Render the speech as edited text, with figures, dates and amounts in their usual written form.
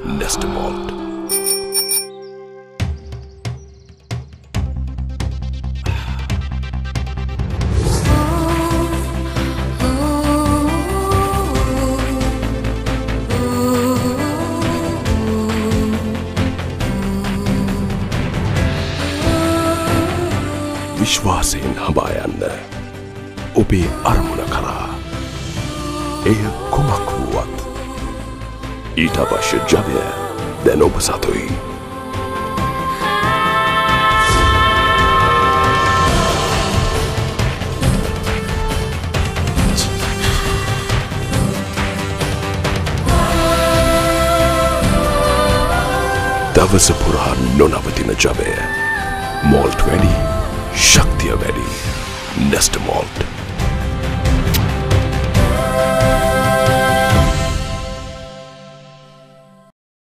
Nesta Malt. විශ්වාසයෙන් හඹා යන්න ඔබේ අරමුණ කරා එය කුමක් වුවත් ඊට අවශ්‍ය ජවය දැන් ඔබ සතුයි. දවස පුරා නොනවතින ජවය මෝල්ට් වැඩි ශක්තිය වැඩි Nesta Malt.